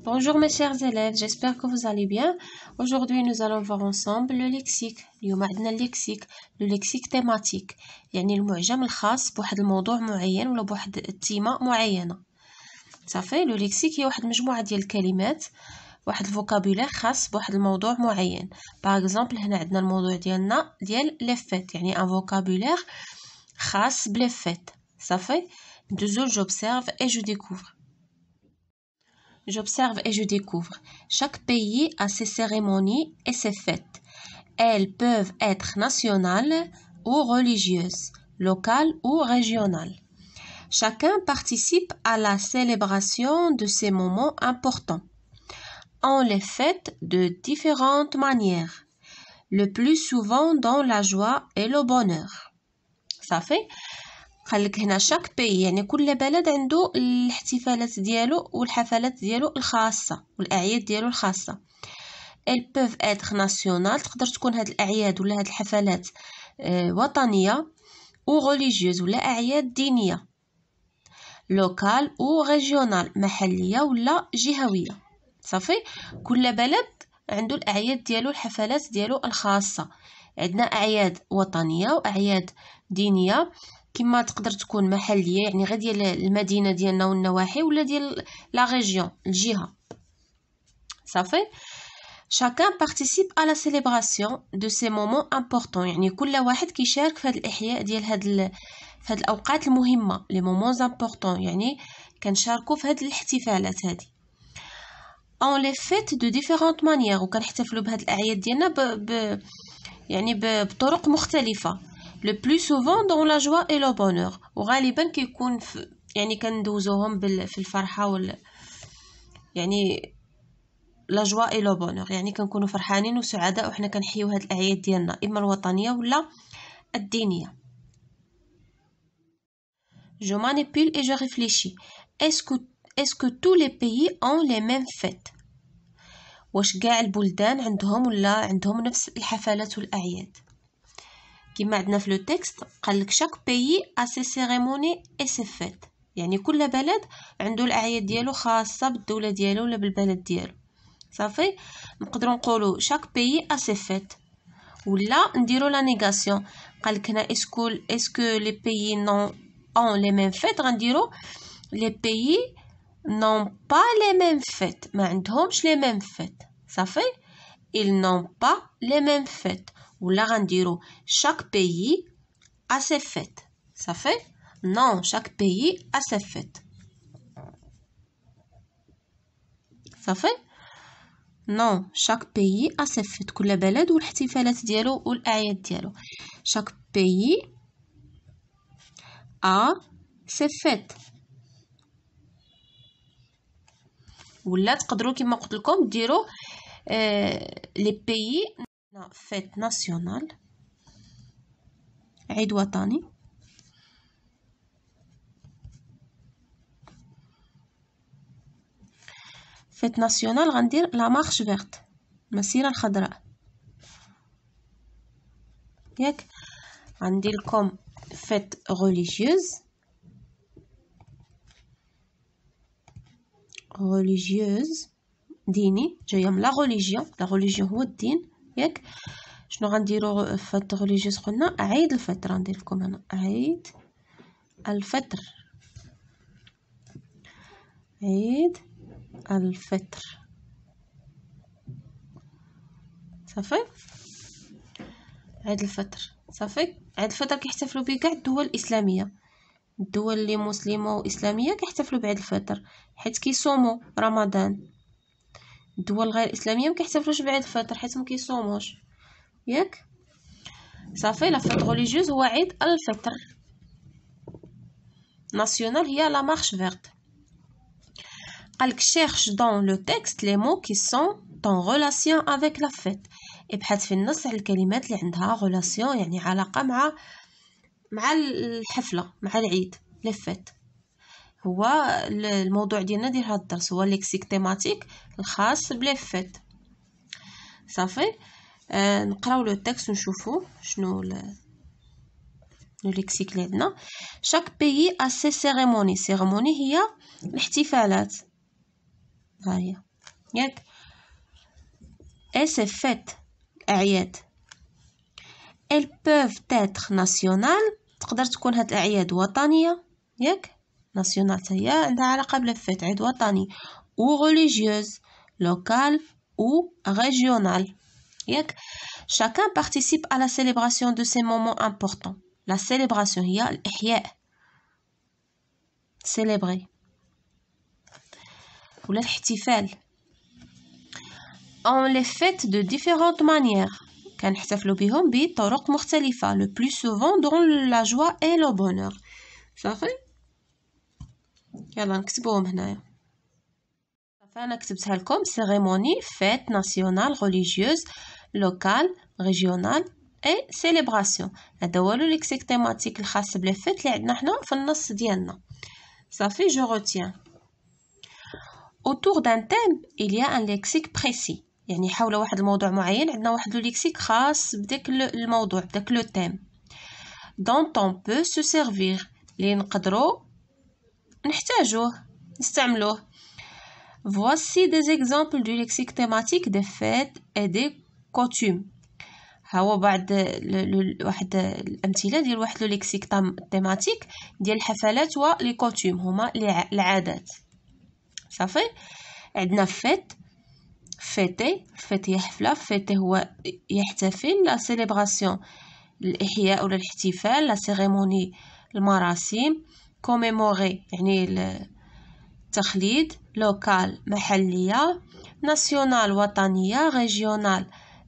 Bonjour mes chers élèves, j'espère que vous allez bien. Aujourd'hui nous allons voir ensemble le lexique. اليوم عندنا le lexique thématique. يعني المعجم الخاص بواحد الموضوع معين ولا بواحد التيمة معينة. صافي le lexique هي واحد مجموعة ديال الكلمات واحد الفوكابولير خاص بواحد الموضوع معين. باغ اكزومبل هنا عندنا الموضوع ديالنا ديال لي فيت يعني ان فوكابولير خاص بلي فيت. صافي toujours j'observe et je découvre. J'observe et je découvre. Chaque pays a ses cérémonies et ses fêtes. Elles peuvent être nationales ou religieuses, locales ou régionales. Chacun participe à la célébration de ces moments importants. On les fête de différentes manières, le plus souvent dans la joie et le bonheur. Ça fait قالك هنا شاك بي يعني كل بلد عنده الاحتفالات ديالو والحفلات ديالو الخاصه والاعياد ديالو الخاصه. elles peuvent être nationales تقدر تكون هاد الاعياد ولا هاد الحفلات وطنيه او religieuse ولا اعياد دينيه. local او régional محليه ولا جهويه. صافي كل بلد عنده الاعياد ديالو الحفلات ديالو الخاصه. عندنا اعياد وطنيه واعياد دينيه كما تقدر تكون محليه يعني غير ديال المدينه ديالنا والنواحي ولا ديال لا ريجيون الجهه. صافي chacun participe à la célébration de ces moments importants يعني كل واحد كيشارك في هذا الاحياء ديال هاد الاوقات المهمه لي مومونز امبورطون يعني كنشاركوا في هاد الاحتفالات هذه. on les fête de différentes manières وكنحتفلوا بهاد الاعياد ديالنا يعني بطرق مختلفه. le plus souvent dans la joie et le bonheur وغالبا كيكون يعني كندوزوهم في الفرحه يعني la joie et le bonheur يعني كنكونوا فرحانين وسعداء وحنا كنحيوا هاد الاعياد ديالنا اما الوطنيه ولا الدينيه. je manipule et je réfléchis. est-ce que tous les pays ont les mêmes fêtes واش كاع البلدان عندهم نفس الحفلات والاعياد؟ كما عندنا في لو تكست قالك شاك بيي ا سي سيريموني اي سي فيت يعني كل بلد عنده الاعياد ديالو خاصه بالدوله ديالو ولا بالبلد ديالو. صافي نقدروا نقولوا شاك بيي ا سي فيت ولا نديروا لا نيغاسيون. قالك هنا اسكو لي بيي نون اون لي ميم فيت غنديروا لي بيي نون با لي ميم فيت ما عندهمش لي ميم فيت. صافي ils n'ont pas les mêmes fêtes ولا غنديرو chaque pays a ses fêtes. صافي non chaque pays a ses fêtes. صافي non chaque pays a ses fêtes كل بلد والاحتفالات ديالو والاعياد ديالو. chaque pays a ses fêtes ولا تقدروا كما قلت لكم ديروا les pays fête nationale عيد وطني فيت ناسيونال غندير لا مارش فيرت المسيره الخضراء ياك. غندير لكم فيت religieuse ديني جايه من لا ريليجيون هو الدين ياك. شنو غنديروا فيت ريليجيوس؟ قلنا عيد الفطر. غندير لكم هنا عيد الفطر صافي عيد الفطر. صافي عيد الفطر كيحتفلوا به كاع الدول الاسلاميه. الدول اللي مسلمه واسلاميه كيحتفلوا بعيد الفطر حيت كيصوموا رمضان. الدول غير اسلاميه ما كيحتفلوش بعيد الفطر حيت ما كيصوموش ياك. صافي لا فيت ريليجيوز هو عيد الفطر. ناسيونال هي لا مارش فيرت. قالك cherche dans le texte les mots qui sont en relation avec la fête. ابحث في النص على الكلمات اللي عندها relation يعني علاقه مع الحفله مع العيد لي فيت. هو الموضوع ديالنا ديال هذا الدرس هو ليكسيك تيماتيك الخاص بلي فيت. صافي نقراو لو تكست ونشوفوا شنو لو ليكسيك اللي عندنا. chaque pays a ses cérémonies. cérémonie هي الاحتفالات. ها هي ياك. et ces fêtes الأعياد elles peuvent être nationales تقدر تكون هاد الأعياد وطنية ياك. nationale هي عندها علاقة بالفيت عيد وطني ou religieuse locale ou régionale ياك. chacun participe à la célébration de ces moments importants. la célébration هي الإحياء célébrer ولا الاحتفال. on les fête de différentes manières كنحتفلوا بهم بطرق مختلفة le plus souvent dans la joie et le bonheur. صافي يلا نكتبوهم هنايا. صافي انا كتبتها لكم cérémonie fête nationale religieuse locale régionale et célébration. هذا هو لو ليكسيك تيماتيك الخاص بلي فيت اللي عندنا حنا في النص ديالنا. صافي je retiens. autour d'un thème il y a un lexique précis. يعني حول واحد الموضوع معين عندنا واحد لو ليكسيك خاص بداك الموضوع بداك لو تيم dont on peut se servir اللي نقدروا نحتاجوه نستعملوه. voici des exemples du lexique thématique des fêtes et des coutumes. ها هو بعض واحد الامثله ديال واحد لو ليكسيك تيماتيك ديال الحفلات ولي كوتوم هما العادات. صافي عندنا فيت فيتي فيت هي حفله فيتي هو يحتفل لا سيليبراسيون الاحياء ولا الاحتفال لا سيريموني المراسم كوميموري يعني التخليد لوكال محليه ناسيونال وطنيه ريجيونال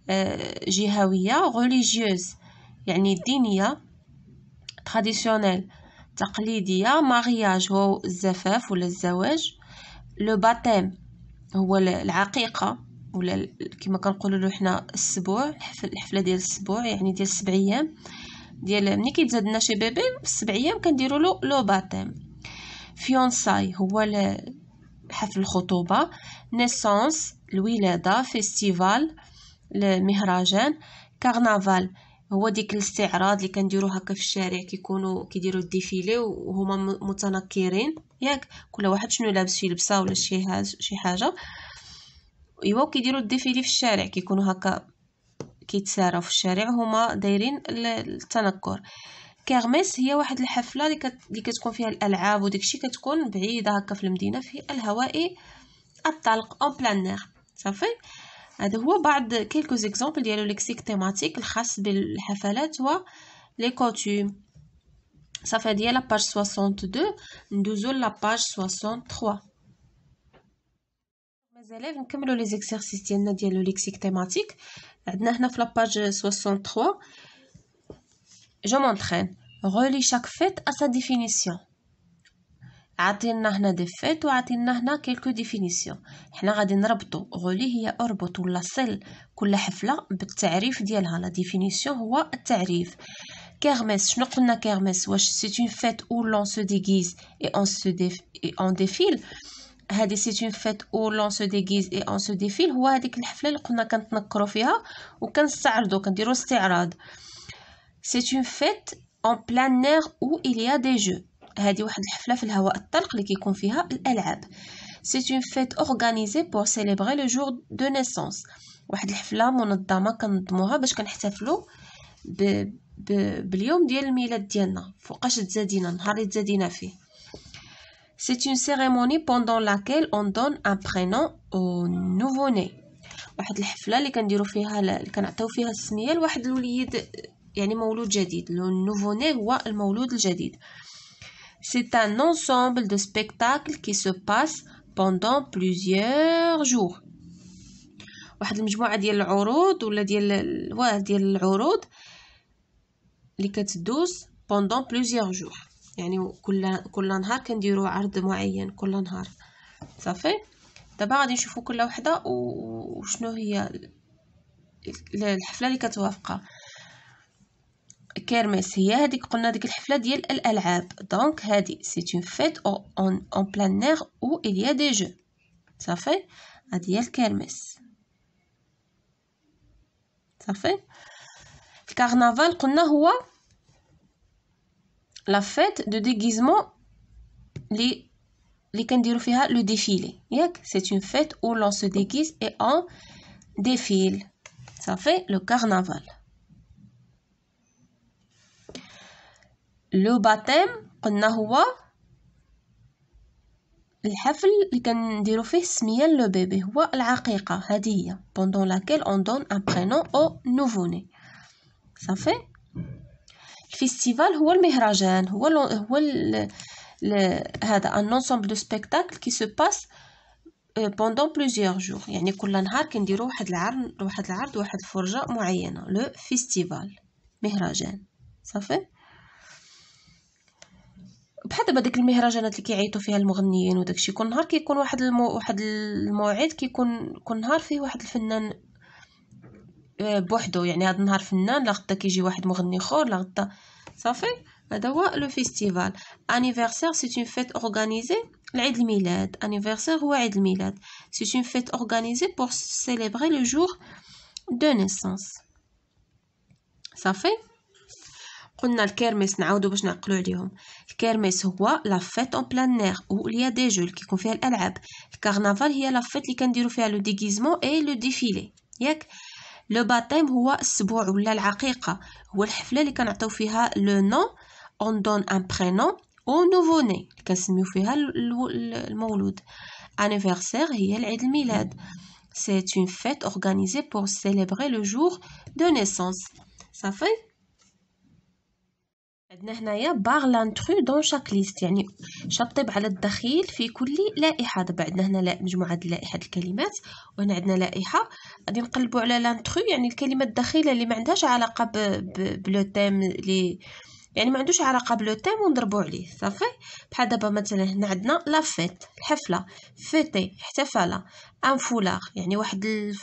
جهويه ريليجيوز يعني دينيه تراديسيونيل تقليديه مارياج هو الزفاف ولا الزواج لو باتيم هو العقيقه ولا كما كنقولوا له حنا السبوع الحفله ديال السبوع يعني ديال 7 ايام ديال ملي كيتزاد لنا شي بيبي 7 ايام كنديروا له لو باتيم. فيونساي هو حفل الخطوبه نيسانس الولاده فيستيفال المهرجان كارنافال هو ديك الاستعراض اللي كنديروا هكا في الشارع كيكونوا كيديروا الديفيلي وهما متنكرين ياك كل واحد شنو لابس شي لبسه ولا شي حاجه ايوا كيديروا الديفيلي في الشارع كيكونوا هكا كيتساراو في الشارع هما دايرين التنكر. كيرميس هي واحد الحفله اللي كتكون فيها الالعاب وداكشي كتكون بعيده هكا في المدينه في الهواء الطلق اون بلانير. صافي هذا هو بعض كيلكو زيكزامبل ديال ليكسيك تيماتيك الخاص بالحفلات و لي كوتوم. صافي ديال لا باج 62 ندوزو لا باج 63. مازال نكملوا لي زيكسيرسيس ديالنا ديال لو ليكسيك تيماتيك. عندنا هنا في لا باج 63 je m'entraîne relie chaque fête à sa définition. عطينا هنا دي فيت وعطينا هنا كيلكو ديفينيسيون. حنا غادي نربطو غولي هي اربط ولا صل كل حفله بالتعريف ديالها. لا ديفينيسيون هو التعريف. كيرميس شنو قلنا كيرميس واش سي اون فيت او لون سو ديغيز اي اون ديفيل. هذه سي اون فيت او لون سو ديغيز اي اون سو ديفيل هو هذيك الحفله اللي قلنا كنتنكروا فيها وكنستعرضوا كنديروا استعراض. سي اون فيت en plein air où il y a des jeux. هذه واحد الحفله في الهواء الطلق اللي كيكون فيها الالعاب. c'est une fête organisée pour célébrer le jour de naissance. واحد الحفله منظمه كنظموها باش كنحتفلوا باليوم ديال الميلاد ديالنا فوقاش تزادينا النهار اللي تزادينا فيه. c'est une cérémonie pendant laquelle on donne un prénom au nouveau-né. واحد الحفله اللي كنديروا فيها اللي كنعطيو فيها السميه لواحد الوليد يعني مولود جديد. لو nouveau-né هو المولود الجديد. C'est un ensemble de spectacles qui se passent pendant plusieurs jours. واحد المجموعه ديال العروض ولا ديال العروض اللي كتدوز pendant plusieurs jours يعني كل نهار كنديروا عرض معين كل نهار. صافي دابا غادي نشوفوا كل وحده وشنو هي الحفله اللي كتوافقها. كيرميس هي هذيك قلنا ديك الحفله ديال الالعاب دونك هذه سي اون فيت اون بلان اير او il y a des jeux. صافي هذه هي الكيرميس. صافي الكارنفال قلنا هو لا فيت دو ديغيزمون لي اللي كنديرو فيها لو ديفيلي ياك. سي اون فيت او لون سو ديغيز اي اون ديفيل. صافي لو كارنافال. لو باتيم قلنا هو الحفل اللي كنديرو فيه السميه لو بيبي، هو العقيقه. هذه هي pendant laquelle on donne un prénom au nouveau-né. صافي. الفيستيفال هو المهرجان، هذا un ensemble de spectacles qui se passe pendant plusieurs jours. يعني كل نهار كنديرو واحد العرض واحد الفرجه معينه. لو فيستيفال مهرجان. صافي. بحال دابا ديك المهرجانات اللي كيعيطوا فيها المغنيين وداكشي، كل نهار كيكون واحد الموعد، كيكون كل نهار فيه واحد الفنان بوحدو. يعني هذا النهار فنان، لا غدا كيجي واحد مغني اخر، لا غدا. صافي. هذا هو لو فيستيفال. انيفرسير سي اون فيت اورغانيزي. العيد الميلاد. انيفرسير هو عيد الميلاد. سي اون فيت اورغانيزي بور سيليبري لو جور دو نيسانس. صافي. قلنا الكيرميس نعاودو باش نعقلو عليهم. الكيرميس هو لا فيت اون بلان نير او ليا دي جو كيكون فيها الالعاب. الكارنافال هي لا فيت اللي كنديرو فيها لو ديغيزمون اي لو ديفيلي ياك. لو باتيم هو السبوع ولا العقيقه، هو الحفله اللي كنعطيو فيها لو نون اون دون ان برينون او نوفو ني، كنسميو فيها المولود. انيفرسير هي العيد الميلاد. سي اون فيت اورغانيزي بور سيليبري لو جور دو نيسانس. صافي. عندنا هنايا باغ لانترو دون شاك ليست، يعني شطب على الدخيل في كل لائحه. دابا عندنا هنا مجموعه لائحه الكلمات، وهنا عندنا لائحه غادي نقلبوا على لانترو، يعني الكلمه الدخيله اللي ما عندهاش علاقه بلو تيم، اللي يعني ما عندوش علاقه بلو تيم ونضربوا عليه. صافي. بحال دابا مثلا هنا عندنا لا فيت الحفله، فيتي احتفل، ان فولار يعني واحد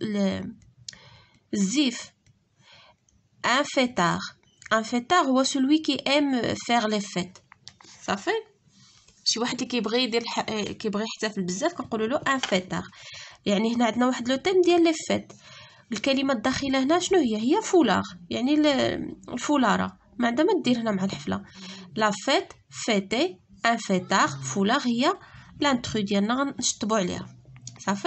الزيف، ان فيتار. ان فيتار هو celui qui aime faire les fêtes. صافي. شي واحد اللي كيبغي يدير كيبغي يحتفل بزاف كنقولوا له ان فيتار. يعني هنا عندنا واحد لو تيم ديال لي فيت. الكلمه الداخله هنا شنو هي فولار، يعني الفولاره ما عندها ما دير هنا مع الحفله. لا فيت، فيتي، ان فيتار، فولار هي لانترو ديالنا غنشطبوا عليها. صافي.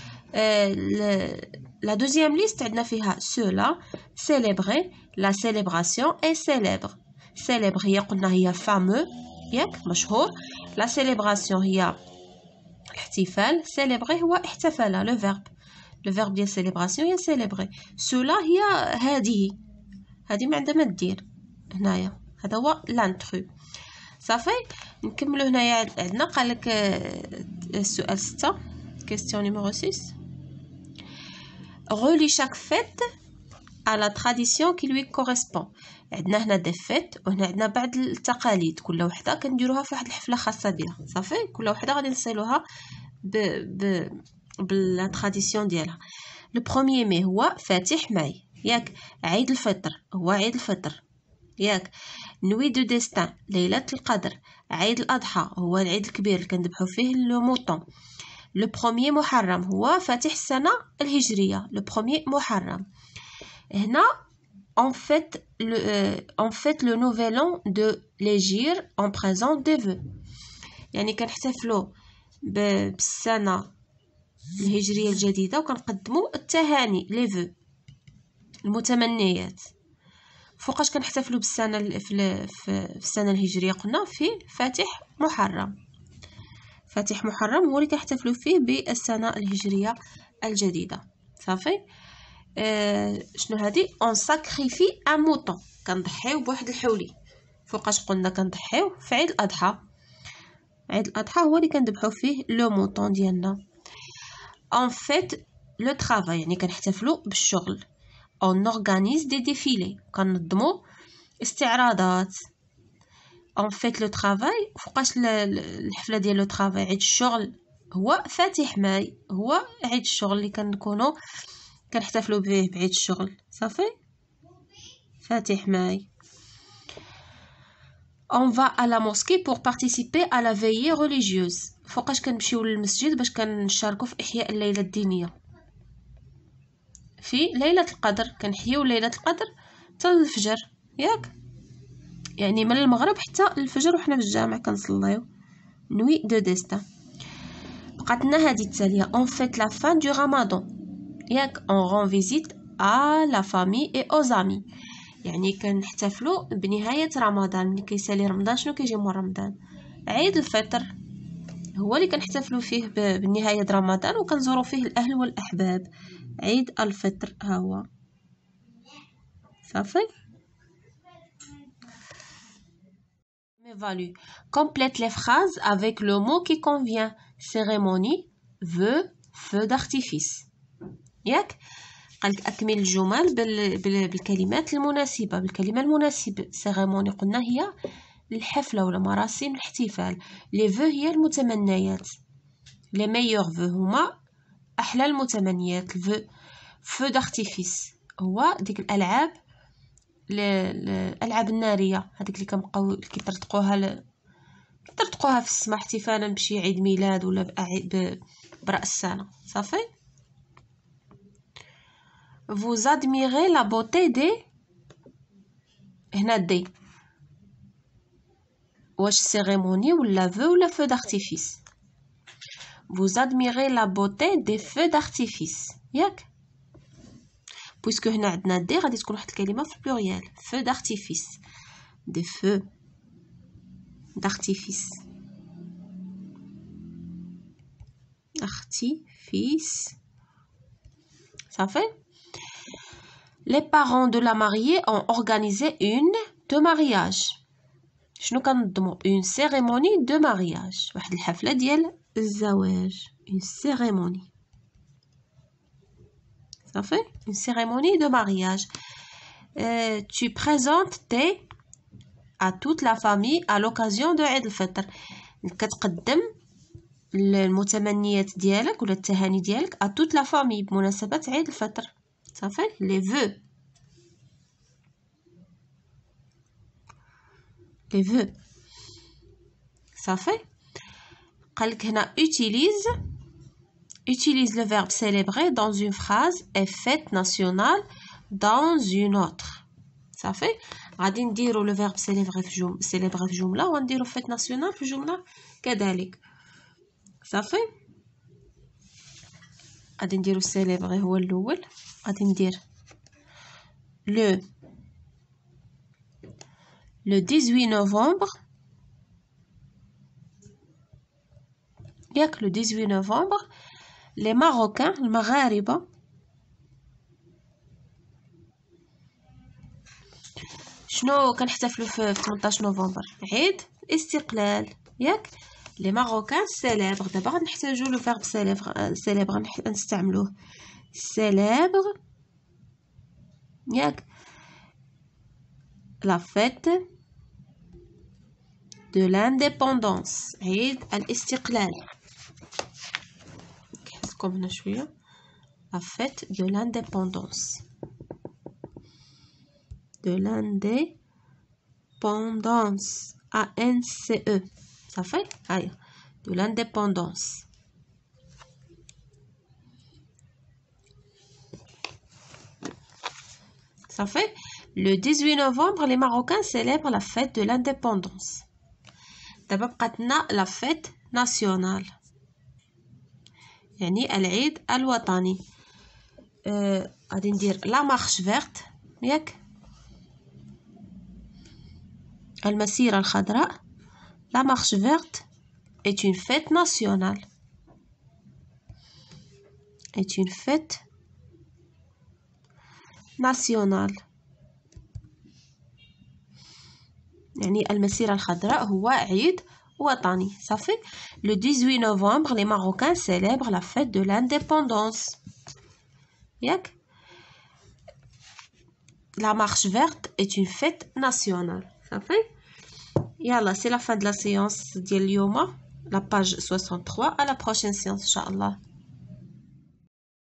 La deuxième liste عندنا فيها cela, célébrer, la célébration et célèbre. célèbre هي قلنا هي fameux ياك مشهور. la célébration هي الاحتفال. célébrer هو احتفل. le verbe ديال célébration هي célébrer. cela هي هذه ما عندها ما دير هنايا. هذا هو l'intro. صافي. نكملوا هنايا. عندنا قالك السؤال 6 question numéro 6. relie chaque fête à la tradition qui lui correspond. عندنا هنا دي فيت وهنا عندنا بعض التقاليد، كل وحده كنديروها في واحد الحفله خاصه بها. صافي. كل وحده غادي نصيلوها بلا تراديسيون ديالها. لو بروميير مي هو فاتح ماي ياك. عيد الفطر هو عيد الفطر ياك. نوي دو ديستان ليله القدر. عيد الاضحى هو العيد الكبير اللي كنذبحوا فيه لو موطون. لو بروميير محرم هو فاتح السنه الهجريه. لو بروميير محرم. هنا on fête le nouvel an de l'Hégire en présent des vœux. يعني كنحتفلوا بالسنه الهجريه الجديده وكنقدموا التهاني لي فو المتمنيات. فوقاش كنحتفلوا بالسنه في السنه الهجريه قلنا في فاتح محرم. فاتح محرم هو اللي كنحتفلوا فيه بالسنه الهجريه الجديده. صافي. شنو هادي اون ساكريفي ان موطون، كنضحيو بواحد الحولي. فوقاش قلنا كنضحيو في عيد الاضحى. عيد الاضحى هو اللي كنذبحوا فيه لو موطون ديالنا. اون فيت لو طرافاي يعني كنحتفلوا بالشغل. اون اورغانيز دي ديفيلي كننظموا استعراضات. اون فيت لو طرافاي فوقاش الحفله ديال لو طرافاي عيد الشغل هو فاتح ماي، هو عيد الشغل اللي كنكونوا كنحتفلوا به بعيد الشغل. صافي. فاتح ماي. on va à la mosquée pour participer à la veillée religieuse. فوقاش كنمشيو للمسجد باش كنشاركوا في احياء الليله الدينيه. في ليله القدر كنحيوا ليله القدر حتى الفجر ياك، يعني من المغرب حتى الفجر وحنا في الجامع كنصليو. نوي دو ديستان. بقاتنا هذه التالية on fête la fin du ramadan ياك on rend visite à la famille et aux amis يعني كنحتفلوا بنهاية رمضان. ملي كيسالي رمضان شنو كيجي مور رمضان؟ عيد الفطر هو اللي كنحتفلوا فيه بنهاية رمضان وكنزوروا فيه الأهل والأحباب. عيد الفطر ها هو صافي. Évalue. Complète les phrases avec le mot qui convient. Cérémonie, vœu, feu d'artifice. ياك قالك أكمل الجمل بالكلمات المناسبة. بالكلمة المناسبة سيريموني قلنا هي الحفلة ولا مراسم الاحتفال. لي فو هي المتمنيات. لي ميور فو هما أحلى المتمنيات. الفو فو دارتيفيس هو ديك الألعاب الألعاب النارية هذيك اللي كنبقاو كيطرطقوها في السما احتفالا بشي عيد ميلاد ولا برأس السنة. صافي. Vous admirez la beauté des هنا دي واش cérémonie ولا vœu ولا feu d'artifice. Vous admirez la beauté des feux d'artifice ياك puisque هنا عندنا دي غادي تكون واحد الكلمة في البلوريال feu d'artifice des feux d'artifice artifice. Ça fait. Les parents de la mariée ont organisé une de mariage. شنو كنظموا une cérémonie de mariage واحد الحفلة ديال الزواج une cérémonie. Ça fait une cérémonie de mariage. Tu présentes thé à toute la famille à l'occasion de عيد الفطر. كتقدم المتمنيات ديالك ولا التهاني ديالك à toute la famille بمناسبة عيد الفطر. صافي. les vœux les vœux. صافي. قالك هنا utilise le verbe célébrer dans une phrase et fête nationale dans une autre. صافي. غادي نديرو le verbe célébrer في جملة ونديرو fête nationale في جملة كذلك. صافي. غادي نديرو célébrer هو الاول. غادي ندير le 18 novembre ياك le 18 novembre les Marocains المغاربة شنو كنحتفلوا في 18 نوفمبر؟ عيد الاستقلال ياك. les Marocains célèbrent. دابا غنحتاجو لو فيرب célèbre نستعملوه célèbre ياك la fête de l'indépendance عيد الاستقلال. كيحسكم هنا شوية la fête de l'indépendance ANCE. صافي. هاهي de l'indépendance. صافي. le 18 novembre les Marocains célèbrent la fête de l'indépendance. دابا بقاتنا la fête nationale يعني العيد الوطني. غادي ندير la marche verte ياك المسيرة الخضراء. la marche verte est une fête nationale. est une fête nationale يعني المسيرة الخضراء هو عيد وطني. صافي. le 18 novembre les Marocains célèbrent la fête de l'indépendance ياك la marche verte est une fête nationale. صافي. يلا c'est la fin de la séance ديال اليوم la page 63. à la prochaine séance إن شاء الله.